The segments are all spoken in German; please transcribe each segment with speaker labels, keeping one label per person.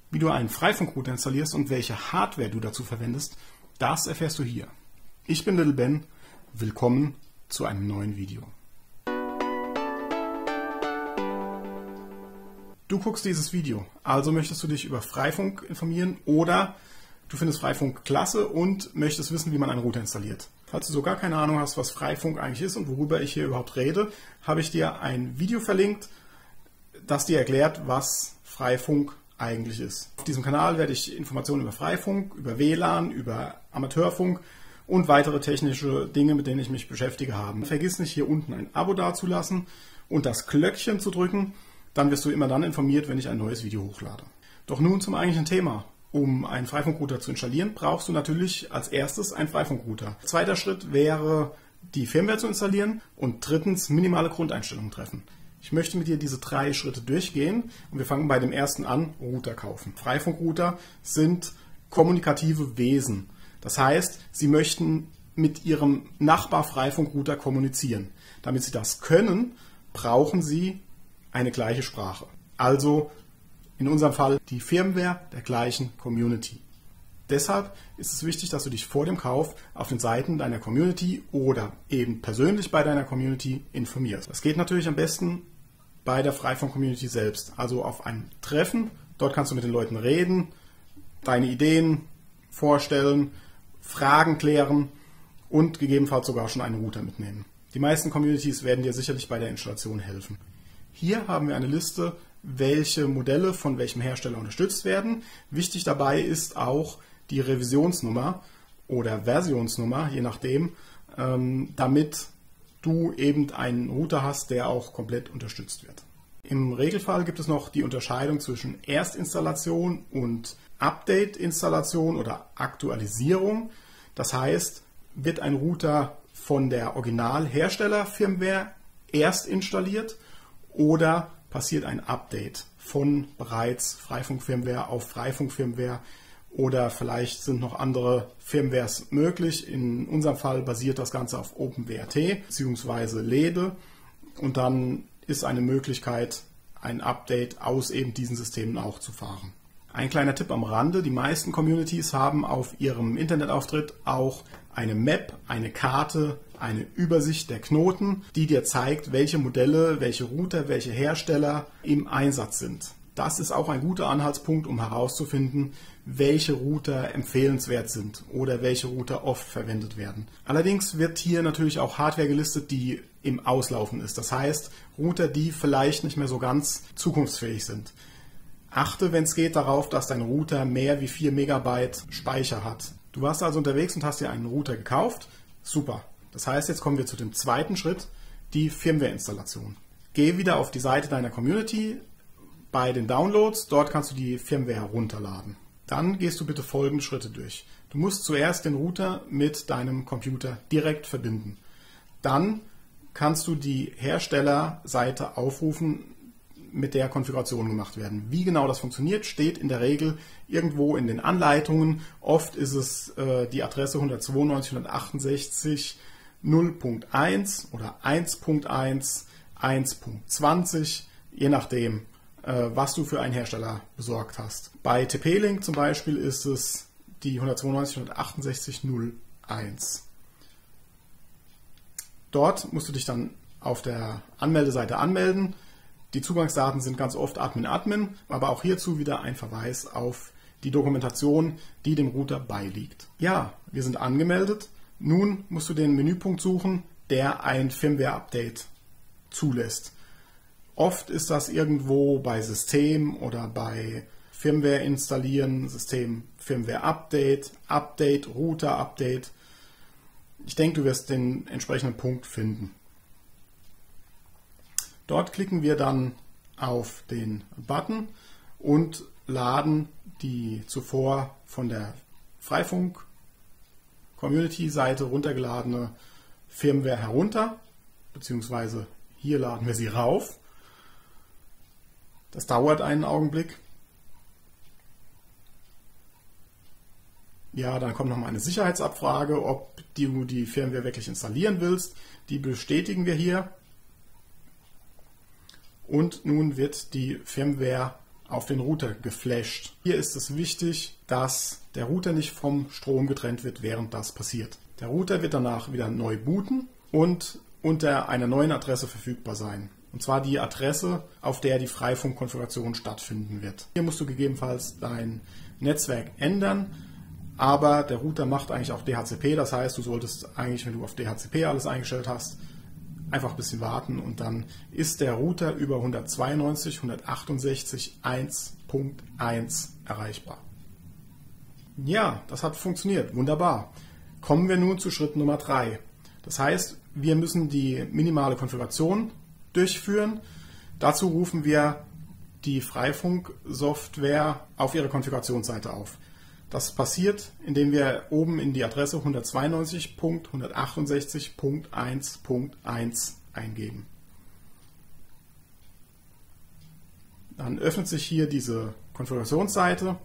Speaker 1: Wie du einen Freifunkrouter installierst und welche Hardware du dazu verwendest, das erfährst du hier. Ich bin Little Ben, willkommen zu einem neuen Video. Du guckst dieses Video, also möchtest du dich über Freifunk informieren oder du findest Freifunk klasse und möchtest wissen, wie man einen Router installiert. Falls du so gar keine Ahnung hast, was Freifunk eigentlich ist und worüber ich hier überhaupt rede, habe ich dir ein Video verlinkt, das dir erklärt, was Freifunk eigentlich ist. Auf diesem Kanal werde ich Informationen über Freifunk, über WLAN, über Amateurfunk und weitere technische Dinge, mit denen ich mich beschäftige, haben. Vergiss nicht, hier unten ein Abo dazulassen und das Glöckchen zu drücken, dann wirst du immer dann informiert, wenn ich ein neues Video hochlade. Doch nun zum eigentlichen Thema. Um einen Freifunkrouter zu installieren, brauchst du natürlich als erstes einen Freifunkrouter. Zweiter Schritt wäre, die Firmware zu installieren und drittens minimale Grundeinstellungen treffen. Ich möchte mit dir diese 3 Schritte durchgehen und wir fangen bei dem ersten an, Router kaufen. Freifunkrouter sind kommunikative Wesen. Das heißt, sie möchten mit ihrem Nachbar-Freifunkrouter kommunizieren. Damit sie das können, brauchen sie eine gleiche Sprache. Also in unserem Fall die Firmware der gleichen Community. Deshalb ist es wichtig, dass du dich vor dem Kauf auf den Seiten deiner Community oder eben persönlich bei deiner Community informierst. Das geht natürlich am besten bei der Freifunk-Community selbst, also auf einem Treffen. Dort kannst du mit den Leuten reden, deine Ideen vorstellen, Fragen klären und gegebenenfalls sogar schon einen Router mitnehmen. Die meisten Communities werden dir sicherlich bei der Installation helfen. Hier haben wir eine Liste, welche Modelle von welchem Hersteller unterstützt werden. Wichtig dabei ist auch die Revisionsnummer oder Versionsnummer, je nachdem, damit du eben einen Router hast, der auch komplett unterstützt wird. Im Regelfall gibt es noch die Unterscheidung zwischen Erstinstallation und Update-Installation oder Aktualisierung. Das heißt, wird ein Router von der Originalhersteller-Firmware erst installiert oder passiert ein Update von bereits Freifunk-Firmware auf Freifunk-Firmware oder vielleicht sind noch andere Firmwares möglich. In unserem Fall basiert das Ganze auf OpenWrt bzw. LEDE und dann ist eine Möglichkeit, ein Update aus eben diesen Systemen auch zu fahren. Ein kleiner Tipp am Rande, die meisten Communities haben auf ihrem Internetauftritt auch eine Map, eine Karte, eine Übersicht der Knoten, die dir zeigt, welche Modelle, welche Router, welche Hersteller im Einsatz sind. Das ist auch ein guter Anhaltspunkt, um herauszufinden, welche Router empfehlenswert sind oder welche Router oft verwendet werden. Allerdings wird hier natürlich auch Hardware gelistet, die im Auslaufen ist. Das heißt, Router, die vielleicht nicht mehr so ganz zukunftsfähig sind. Achte, wenn es geht, darauf, dass dein Router mehr wie 4 Megabyte Speicher hat. Du warst also unterwegs und hast dir einen Router gekauft. Super. Das heißt, jetzt kommen wir zu dem zweiten Schritt, die Firmware-Installation. Geh wieder auf die Seite deiner Community bei den Downloads. Dort kannst du die Firmware herunterladen. Dann gehst du bitte folgende Schritte durch. Du musst zuerst den Router mit deinem Computer direkt verbinden. Dann kannst du die Herstellerseite aufrufen, mit der Konfiguration gemacht werden. Wie genau das funktioniert, steht in der Regel irgendwo in den Anleitungen. Oft ist es die Adresse 192.168.0.1 oder 1.1, 1.20, je nachdem, was du für einen Hersteller besorgt hast. Bei TP-Link zum Beispiel ist es die 192.168.0.1. Dort musst du dich dann auf der Anmeldeseite anmelden. Die Zugangsdaten sind ganz oft Admin, aber auch hierzu wieder ein Verweis auf die Dokumentation, die dem Router beiliegt. Ja, wir sind angemeldet. Nun musst du den Menüpunkt suchen, der ein Firmware-Update zulässt. Oft ist das irgendwo bei System oder bei Firmware installieren, System Firmware Update, Update, Router Update. Ich denke, du wirst den entsprechenden Punkt finden. Dort klicken wir dann auf den Button und laden die zuvor von der Freifunk-Community-Seite runtergeladene Firmware herunter, beziehungsweise hier laden wir sie rauf. Das dauert einen Augenblick. Ja, dann kommt nochmal eine Sicherheitsabfrage, ob du die Firmware wirklich installieren willst. Die bestätigen wir hier. Und nun wird die Firmware auf den Router geflasht. Hier ist es wichtig, dass der Router nicht vom Strom getrennt wird, während das passiert. Der Router wird danach wieder neu booten und unter einer neuen Adresse verfügbar sein. Und zwar die Adresse, auf der die Freifunkkonfiguration stattfinden wird. Hier musst du gegebenenfalls dein Netzwerk ändern, aber der Router macht eigentlich auch DHCP. Das heißt, du solltest eigentlich, wenn du auf DHCP alles eingestellt hast, einfach ein bisschen warten und dann ist der Router über 192.168.1 erreichbar. Ja, das hat funktioniert. Wunderbar. Kommen wir nun zu Schritt Nummer 3. Das heißt, wir müssen die minimale Konfiguration durchführen. Dazu rufen wir die Freifunk-Software auf ihre Konfigurationsseite auf. Das passiert, indem wir oben in die Adresse 192.168.1.1 eingeben. Dann öffnet sich hier diese Konfigurationsseite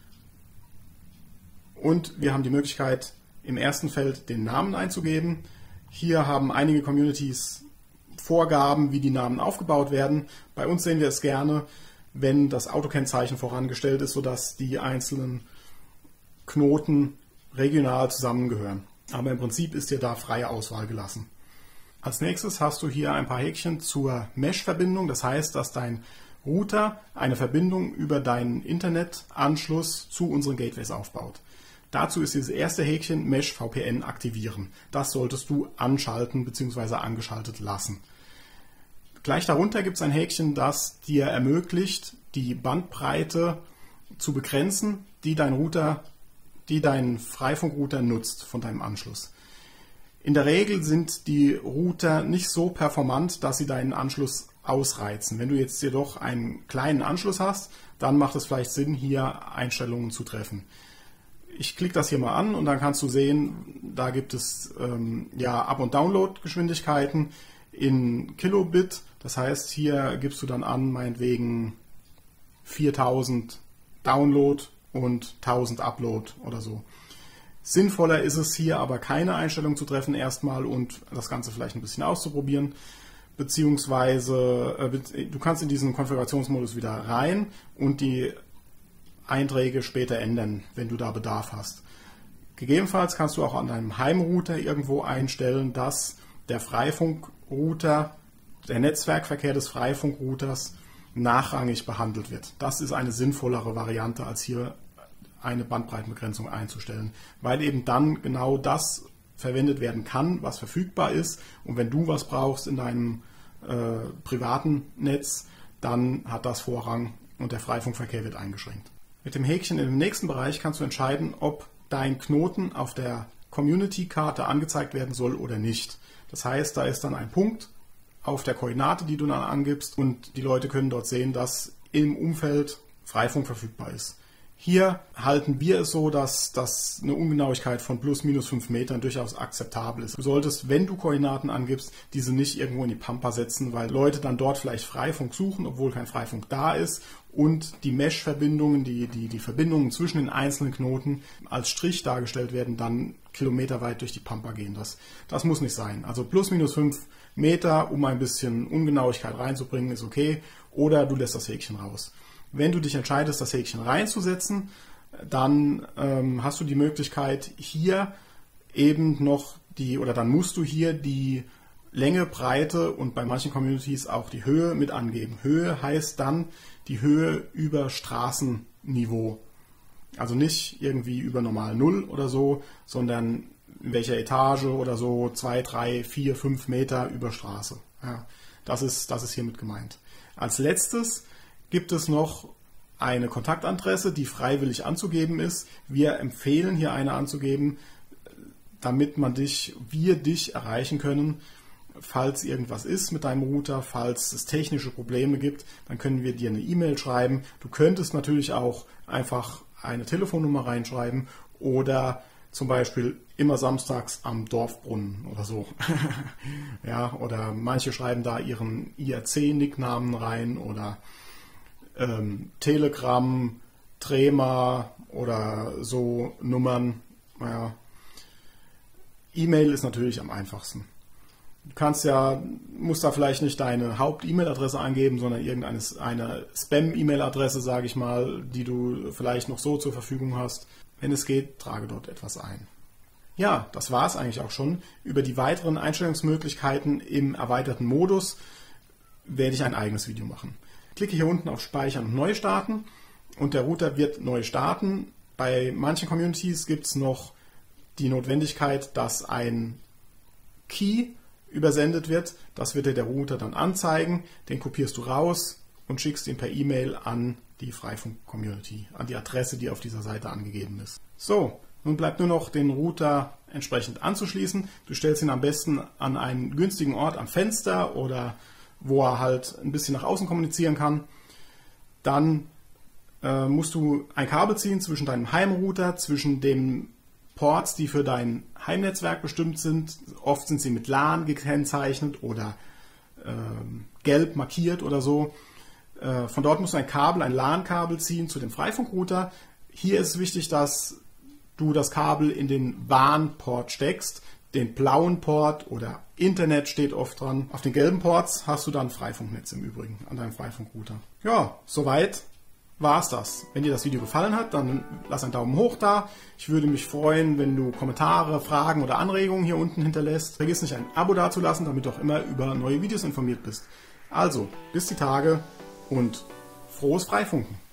Speaker 1: und wir haben die Möglichkeit, im ersten Feld den Namen einzugeben. Hier haben einige Communities Vorgaben, wie die Namen aufgebaut werden. Bei uns sehen wir es gerne, wenn das Autokennzeichen vorangestellt ist, sodass die einzelnen Knoten regional zusammengehören. Aber im Prinzip ist dir da freie Auswahl gelassen. Als nächstes hast du hier ein paar Häkchen zur Mesh-Verbindung. Das heißt, dass dein Router eine Verbindung über deinen Internetanschluss zu unseren Gateways aufbaut. Dazu ist dieses erste Häkchen Mesh VPN aktivieren. Das solltest du anschalten bzw. angeschaltet lassen. Gleich darunter gibt es ein Häkchen, das dir ermöglicht, die Bandbreite zu begrenzen, die dein Freifunkrouter nutzt von deinem Anschluss. In der Regel sind die Router nicht so performant, dass sie deinen Anschluss ausreizen. Wenn du jetzt jedoch einen kleinen Anschluss hast, dann macht es vielleicht Sinn, hier Einstellungen zu treffen. Ich klicke das hier mal an und dann kannst du sehen, da gibt es Up- und Download-Geschwindigkeiten in Kilobit. Das heißt, hier gibst du dann an, meinetwegen 4000 Download und 1000 Upload oder so. Sinnvoller ist es hier aber keine Einstellung zu treffen erstmal und das Ganze vielleicht ein bisschen auszuprobieren. Beziehungsweise du kannst in diesen Konfigurationsmodus wieder rein und die Einträge später ändern, wenn du da Bedarf hast. Gegebenenfalls kannst du auch an deinem Heimrouter irgendwo einstellen, dass der Freifunkrouter, der Netzwerkverkehr des Freifunkrouters nachrangig behandelt wird. Das ist eine sinnvollere Variante, als hier eine Bandbreitenbegrenzung einzustellen, weil eben dann genau das verwendet werden kann, was verfügbar ist. Und wenn du was brauchst in deinem privaten Netz, dann hat das Vorrang und der Freifunkverkehr wird eingeschränkt. Mit dem Häkchen in dem nächsten Bereich kannst du entscheiden, ob dein Knoten auf der Community-Karte angezeigt werden soll oder nicht. Das heißt, da ist dann ein Punkt auf der Koordinate, die du dann angibst und die Leute können dort sehen, dass im Umfeld Freifunk verfügbar ist. Hier halten wir es so, dass eine Ungenauigkeit von plus minus 5 Metern durchaus akzeptabel ist. Du solltest, wenn du Koordinaten angibst, diese nicht irgendwo in die Pampa setzen, weil Leute dann dort vielleicht Freifunk suchen, obwohl kein Freifunk da ist und die Mesh-Verbindungen, die Verbindungen zwischen den einzelnen Knoten als Strich dargestellt werden, dann kilometerweit durch die Pampa gehen. Das muss nicht sein. Also plus minus 5 Meter, um ein bisschen Ungenauigkeit reinzubringen, ist okay. Oder du lässt das Häkchen raus. Wenn du dich entscheidest, das Häkchen reinzusetzen, dann hast du die Möglichkeit, hier eben noch dann musst du hier die Länge, Breite und bei manchen Communities auch die Höhe mit angeben. Höhe heißt dann die Höhe über Straßenniveau. Also nicht irgendwie über normal 0 oder so, sondern in welcher Etage oder so 2, 3, 4, 5 Meter über Straße. Ja, das ist hiermit gemeint. Als letztes gibt es noch eine Kontaktadresse, die freiwillig anzugeben ist. Wir empfehlen hier eine anzugeben, damit wir dich erreichen können. Falls irgendwas ist mit deinem Router, falls es technische Probleme gibt, dann können wir dir eine E-Mail schreiben. Du könntest natürlich auch einfach eine Telefonnummer reinschreiben oder zum Beispiel immer samstags am Dorfbrunnen oder so. Ja, oder manche schreiben da ihren IRC-Nicknamen rein oder Telegram, Trema oder so Nummern. Ja. E-Mail ist natürlich am einfachsten. musst da vielleicht nicht deine Haupt-E-Mail-Adresse eingeben, sondern eine Spam-E-Mail-Adresse, sage ich mal, die du vielleicht noch so zur Verfügung hast. Wenn es geht, trage dort etwas ein. Ja, das war es eigentlich auch schon. Über die weiteren Einstellungsmöglichkeiten im erweiterten Modus werde ich ein eigenes Video machen. Klicke hier unten auf Speichern und Neu starten und der Router wird neu starten. Bei manchen Communities gibt es noch die Notwendigkeit, dass ein Key übersendet wird. Das wird dir der Router dann anzeigen. Den kopierst du raus und schickst ihn per E-Mail an die Freifunk-Community, an die Adresse, die auf dieser Seite angegeben ist. So, nun bleibt nur noch den Router entsprechend anzuschließen. Du stellst ihn am besten an einen günstigen Ort am Fenster oder wo er halt ein bisschen nach außen kommunizieren kann. Dann musst du ein Kabel ziehen zwischen deinem Heimrouter, zwischen den Ports, die für dein Heimnetzwerk bestimmt sind. Oft sind sie mit LAN gekennzeichnet oder gelb markiert oder so. Von dort musst du ein LAN-Kabel ziehen zu dem Freifunkrouter. Hier ist es wichtig, dass du das Kabel in den WAN-Port steckst. Den blauen Port oder Internet steht oft dran. Auf den gelben Ports hast du dann Freifunknetz im Übrigen an deinem Freifunkrouter. Ja, soweit war es das. Wenn dir das Video gefallen hat, dann lass einen Daumen hoch da. Ich würde mich freuen, wenn du Kommentare, Fragen oder Anregungen hier unten hinterlässt. Vergiss nicht, ein Abo dazulassen, damit du auch immer über neue Videos informiert bist. Also, bis die Tage und frohes Freifunken!